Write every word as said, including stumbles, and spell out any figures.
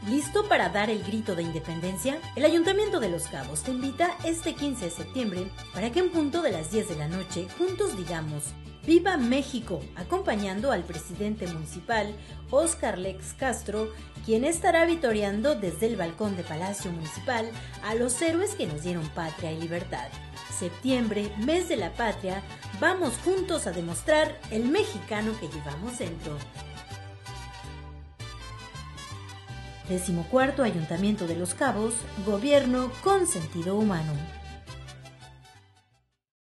¿Listo para dar el grito de independencia? El Ayuntamiento de Los Cabos te invita este quince de septiembre para que en punto de las diez de la noche juntos digamos ¡Viva México!, acompañando al presidente municipal, Óscar Lex Castro, quien estará vitoreando desde el balcón de Palacio Municipal a los héroes que nos dieron patria y libertad. Septiembre, mes de la patria, vamos juntos a demostrar el mexicano que llevamos dentro. Decimocuarto Ayuntamiento de Los Cabos, Gobierno con sentido humano.